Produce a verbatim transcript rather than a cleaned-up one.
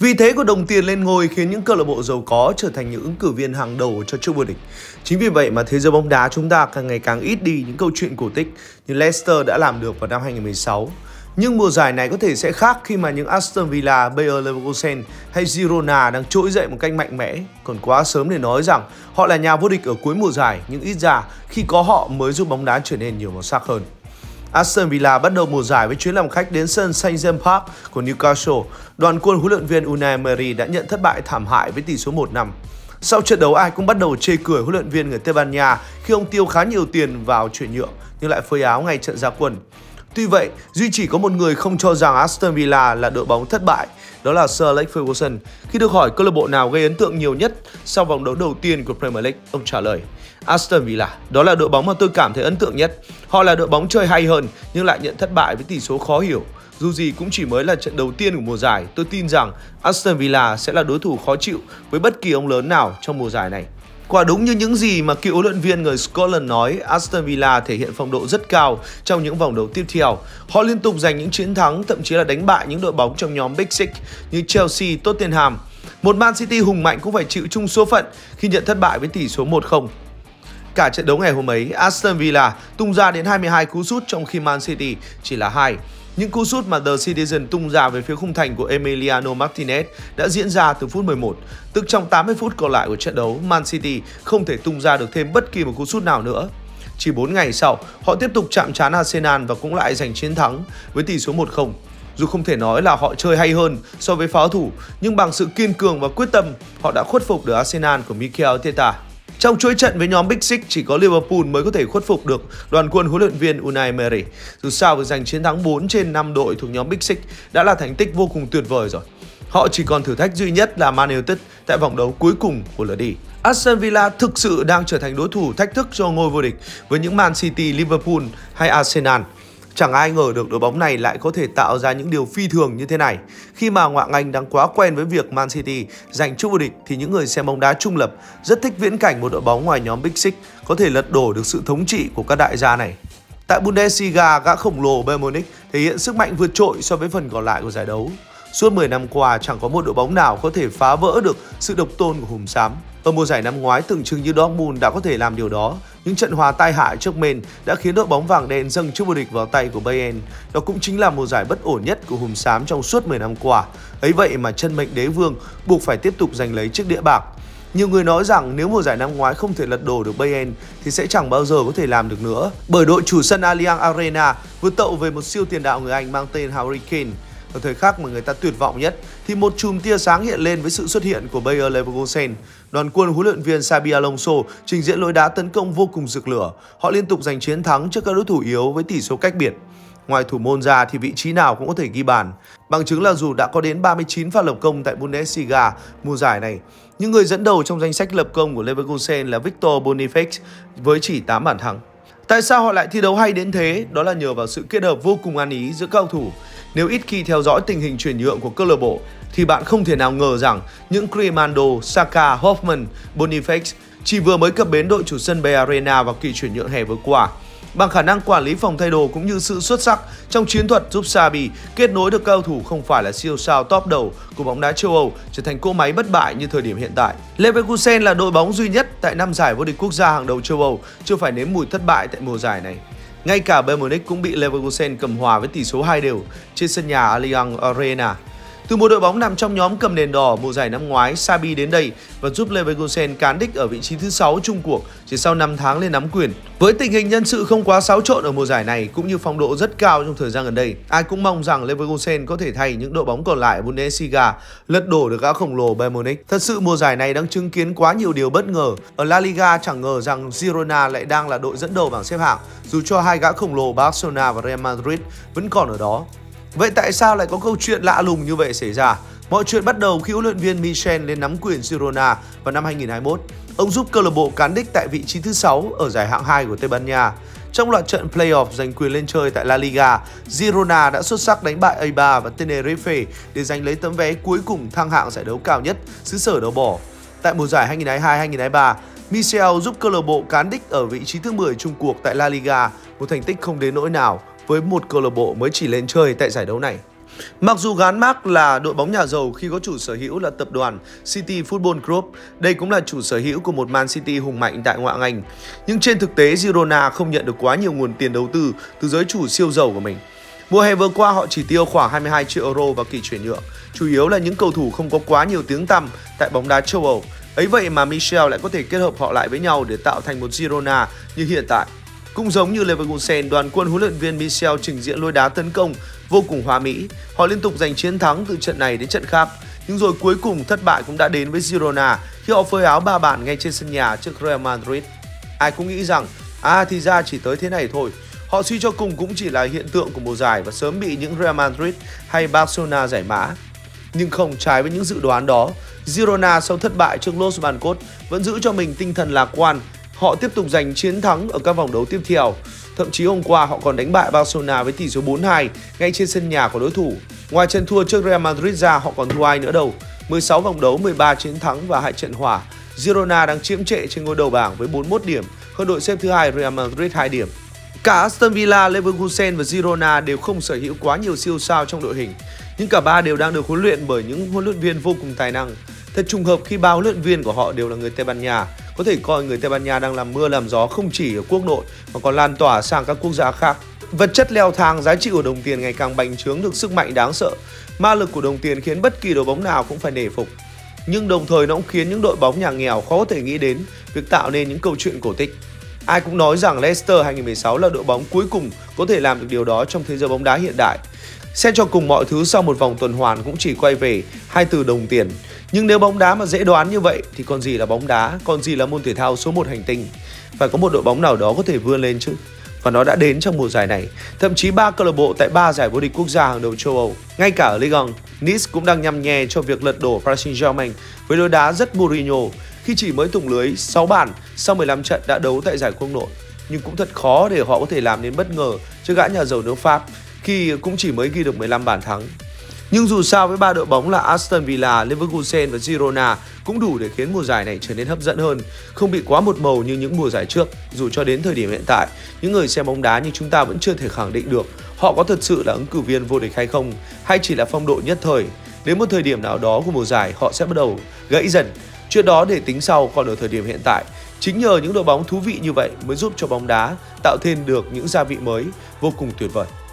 Vị thế của đồng tiền lên ngôi khiến những câu lạc bộ giàu có trở thành những ứng cử viên hàng đầu cho chức vô địch. Chính vì vậy mà thế giới bóng đá chúng ta càng ngày càng ít đi những câu chuyện cổ tích như Leicester đã làm được vào năm hai nghìn không trăm mười sáu. Nhưng mùa giải này có thể sẽ khác khi mà những Aston Villa, Bayer Leverkusen hay Girona đang trỗi dậy một cách mạnh mẽ. Còn quá sớm để nói rằng họ là nhà vô địch ở cuối mùa giải, nhưng ít ra khi có họ mới giúp bóng đá trở nên nhiều màu sắc hơn. Aston Villa bắt đầu mùa giải với chuyến làm khách đến sân Saint James Park của Newcastle. Đoàn quân huấn luyện viên Unai Emery đã nhận thất bại thảm hại với tỷ số một năm. Sau trận đấu, ai cũng bắt đầu chê cười huấn luyện viên người Tây Ban Nha khi ông tiêu khá nhiều tiền vào chuyển nhượng nhưng lại phơi áo ngay trận ra quân. Tuy vậy, duy chỉ có một người không cho rằng Aston Villa là đội bóng thất bại, đó là Sir Alex Ferguson. Khi được hỏi câu lạc bộ nào gây ấn tượng nhiều nhất sau vòng đấu đầu tiên của Premier League, ông trả lời: Aston Villa, đó là đội bóng mà tôi cảm thấy ấn tượng nhất. Họ là đội bóng chơi hay hơn nhưng lại nhận thất bại với tỷ số khó hiểu. Dù gì cũng chỉ mới là trận đầu tiên của mùa giải, tôi tin rằng Aston Villa sẽ là đối thủ khó chịu với bất kỳ ông lớn nào trong mùa giải này. Quả đúng như những gì mà cựu huấn luyện viên người Scotland nói, Aston Villa thể hiện phong độ rất cao trong những vòng đấu tiếp theo. Họ liên tục giành những chiến thắng, thậm chí là đánh bại những đội bóng trong nhóm Big Six như Chelsea, Tottenham. Một Man City hùng mạnh cũng phải chịu chung số phận khi nhận thất bại với tỷ số một không. Cả trận đấu ngày hôm ấy, Aston Villa tung ra đến hai mươi hai cú sút trong khi Man City chỉ là hai. Những cú sút mà The Citizen tung ra về phía khung thành của Emiliano Martinez đã diễn ra từ phút mười một. Tức trong tám mươi phút còn lại của trận đấu, Man City không thể tung ra được thêm bất kỳ một cú sút nào nữa. Chỉ bốn ngày sau, họ tiếp tục chạm trán Arsenal và cũng lại giành chiến thắng với tỷ số một không. Dù không thể nói là họ chơi hay hơn so với pháo thủ, nhưng bằng sự kiên cường và quyết tâm, họ đã khuất phục được Arsenal của Mikel Arteta. Trong chuỗi trận với nhóm Big Six, chỉ có Liverpool mới có thể khuất phục được đoàn quân huấn luyện viên Unai Emery. Dù sao, việc giành chiến thắng bốn trên năm đội thuộc nhóm Big Six đã là thành tích vô cùng tuyệt vời rồi. Họ chỉ còn thử thách duy nhất là Man United tại vòng đấu cuối cùng của lượt đi. Aston Villa thực sự đang trở thành đối thủ thách thức cho ngôi vô địch với những Man City, Liverpool hay Arsenal. Chẳng ai ngờ được đội bóng này lại có thể tạo ra những điều phi thường như thế này. Khi mà ngoại hạng Anh đang quá quen với việc Man City giành chức vô địch thì những người xem bóng đá trung lập rất thích viễn cảnh một đội bóng ngoài nhóm Big Six có thể lật đổ được sự thống trị của các đại gia này. Tại Bundesliga, gã khổng lồ Bayern Munich thể hiện sức mạnh vượt trội so với phần còn lại của giải đấu. Suốt mười năm qua, chẳng có một đội bóng nào có thể phá vỡ được sự độc tôn của hùm xám. Ở mùa giải năm ngoái, tưởng chừng như Dortmund đã có thể làm điều đó. Những trận hòa tai hại trước Men đã khiến đội bóng vàng đen dâng chức vô địch vào tay của Bayern. Đó cũng chính là mùa giải bất ổn nhất của hùm xám trong suốt mười năm qua. Ấy vậy mà chân mệnh đế vương buộc phải tiếp tục giành lấy chiếc đĩa bạc. Nhiều người nói rằng nếu mùa giải năm ngoái không thể lật đổ được Bayern thì sẽ chẳng bao giờ có thể làm được nữa. Bởi đội chủ sân Allianz Arena vừa tậu về một siêu tiền đạo người Anh mang tên Harry Kane. Ở thời khắc mà người ta tuyệt vọng nhất thì một chùm tia sáng hiện lên với sự xuất hiện của Bayer Leverkusen. Đoàn quân huấn luyện viên Xabi Alonso trình diễn lối đá tấn công vô cùng rực lửa. Họ liên tục giành chiến thắng trước các đối thủ yếu với tỷ số cách biệt. Ngoài thủ môn ra thì vị trí nào cũng có thể ghi bàn. Bằng chứng là dù đã có đến ba mươi chín pha lập công tại Bundesliga mùa giải này, nhưng người dẫn đầu trong danh sách lập công của Leverkusen là Victor Boniface với chỉ tám bàn thắng. Tại sao họ lại thi đấu hay đến thế? Đó là nhờ vào sự kết hợp vô cùng ăn ý giữa các cầu thủ. Nếu ít khi theo dõi tình hình chuyển nhượng của câu lạc bộ thì bạn không thể nào ngờ rằng những Grimaldo, Saka, Hoffman, Boniface chỉ vừa mới cập bến đội chủ sân Bay Arena vào kỳ chuyển nhượng hè vừa qua. Bằng khả năng quản lý phòng thay đồ cũng như sự xuất sắc trong chiến thuật giúp Xabi kết nối được cầu thủ không phải là siêu sao top đầu của bóng đá châu Âu trở thành cỗ máy bất bại như thời điểm hiện tại. Leverkusen là đội bóng duy nhất tại năm giải vô địch quốc gia hàng đầu châu Âu chưa phải nếm mùi thất bại tại mùa giải này. Ngay cả Bayern Munich cũng bị Leverkusen cầm hòa với tỷ số hai đều trên sân nhà Allianz Arena. Từ một đội bóng nằm trong nhóm cầm đèn đỏ mùa giải năm ngoái, Xabi đến đây và giúp Leverkusen cán đích ở vị trí thứ sáu chung cuộc chỉ sau năm tháng lên nắm quyền. Với tình hình nhân sự không quá xáo trộn ở mùa giải này cũng như phong độ rất cao trong thời gian gần đây, ai cũng mong rằng Leverkusen có thể thay những đội bóng còn lại ở Bundesliga lật đổ được gã khổng lồ Bayern Munich. Thật sự mùa giải này đang chứng kiến quá nhiều điều bất ngờ. Ở La Liga chẳng ngờ rằng Girona lại đang là đội dẫn đầu bảng xếp hạng, dù cho hai gã khổng lồ Barcelona và Real Madrid vẫn còn ở đó. Vậy tại sao lại có câu chuyện lạ lùng như vậy xảy ra? Mọi chuyện bắt đầu khi huấn luyện viên Michel lên nắm quyền Girona vào năm hai nghìn không trăm hai mươi mốt. Ông giúp câu lạc bộ cán đích tại vị trí thứ sáu ở giải hạng hai của Tây Ban Nha. Trong loạt trận playoff giành quyền lên chơi tại La Liga, Girona đã xuất sắc đánh bại Eibar và Tenerife để giành lấy tấm vé cuối cùng thăng hạng giải đấu cao nhất xứ sở đấu bỏ. Tại mùa giải hai nghìn không trăm hai mươi hai hai nghìn không trăm hai mươi ba, Michel giúp câu lạc bộ cán đích ở vị trí thứ mười chung cuộc tại La Liga, một thành tích không đến nỗi nào với một câu lạc bộ mới chỉ lên chơi tại giải đấu này. Mặc dù gán mác là đội bóng nhà giàu khi có chủ sở hữu là tập đoàn City Football Group, đây cũng là chủ sở hữu của một Man City hùng mạnh tại ngoại hạng Anh. Nhưng trên thực tế, Girona không nhận được quá nhiều nguồn tiền đầu tư từ giới chủ siêu giàu của mình. Mùa hè vừa qua họ chỉ tiêu khoảng hai mươi hai triệu euro vào kỳ chuyển nhượng, chủ yếu là những cầu thủ không có quá nhiều tiếng tăm tại bóng đá châu Âu. Ấy vậy mà Michel lại có thể kết hợp họ lại với nhau để tạo thành một Girona như hiện tại. Cũng giống như Leverkusen, đoàn quân huấn luyện viên Michel trình diễn lối đá tấn công vô cùng hoa mỹ. Họ liên tục giành chiến thắng từ trận này đến trận khác. Nhưng rồi cuối cùng thất bại cũng đã đến với Girona khi họ phơi áo ba bàn ngay trên sân nhà trước Real Madrid. Ai cũng nghĩ rằng, à thì ra chỉ tới thế này thôi. Họ suy cho cùng cũng chỉ là hiện tượng của mùa giải và sớm bị những Real Madrid hay Barcelona giải mã. Nhưng không, trái với những dự đoán đó, Girona sau thất bại trước Los Blancos vẫn giữ cho mình tinh thần lạc quan. Họ tiếp tục giành chiến thắng ở các vòng đấu tiếp theo. Thậm chí hôm qua họ còn đánh bại Barcelona với tỷ số bốn hai ngay trên sân nhà của đối thủ. Ngoài trận thua trước Real Madrid ra, họ còn thua ai nữa đâu. mười sáu vòng đấu, mười ba chiến thắng và hai trận hòa. Girona đang chiếm trệ trên ngôi đầu bảng với bốn mươi mốt điểm, hơn đội xếp thứ hai Real Madrid hai điểm. Cả Aston Villa, Leverkusen và Girona đều không sở hữu quá nhiều siêu sao trong đội hình, nhưng cả ba đều đang được huấn luyện bởi những huấn luyện viên vô cùng tài năng. Thật trùng hợp khi ba huấn luyện viên của họ đều là người Tây Ban Nha. Có thể coi người Tây Ban Nha đang làm mưa làm gió không chỉ ở quốc nội mà còn lan tỏa sang các quốc gia khác. Vật chất leo thang, giá trị của đồng tiền ngày càng bành trướng được sức mạnh đáng sợ. Ma lực của đồng tiền khiến bất kỳ đội bóng nào cũng phải nể phục. Nhưng đồng thời nó cũng khiến những đội bóng nhà nghèo khó có thể nghĩ đến việc tạo nên những câu chuyện cổ tích. Ai cũng nói rằng Leicester hai nghìn không trăm mười sáu là đội bóng cuối cùng có thể làm được điều đó trong thế giới bóng đá hiện đại. Xét cho cùng mọi thứ sau một vòng tuần hoàn cũng chỉ quay về hai từ đồng tiền. Nhưng nếu bóng đá mà dễ đoán như vậy thì còn gì là bóng đá, còn gì là môn thể thao số một hành tinh. Phải có một đội bóng nào đó có thể vươn lên chứ. Và nó đã đến trong mùa giải này. Thậm chí ba câu lạc bộ tại ba giải vô địch quốc gia hàng đầu châu Âu. Ngay cả ở Ligue một, Nice cũng đang nhằm nhè cho việc lật đổ Paris Saint-Germain với lối đá rất Mourinho khi chỉ mới thủng lưới sáu bàn sau mười lăm trận đã đấu tại giải quốc nội. Nhưng cũng thật khó để họ có thể làm nên bất ngờ trước gã nhà giàu nước Pháp khi cũng chỉ mới ghi được mười lăm bàn thắng. Nhưng dù sao với ba đội bóng là Aston Villa, Leverkusen và Girona cũng đủ để khiến mùa giải này trở nên hấp dẫn hơn, không bị quá một màu như những mùa giải trước. Dù cho đến thời điểm hiện tại, những người xem bóng đá như chúng ta vẫn chưa thể khẳng định được họ có thật sự là ứng cử viên vô địch hay không, hay chỉ là phong độ nhất thời. Đến một thời điểm nào đó của mùa giải, họ sẽ bắt đầu gãy dần. Chuyện đó để tính sau, còn ở thời điểm hiện tại, chính nhờ những đội bóng thú vị như vậy mới giúp cho bóng đá tạo thêm được những gia vị mới vô cùng tuyệt vời.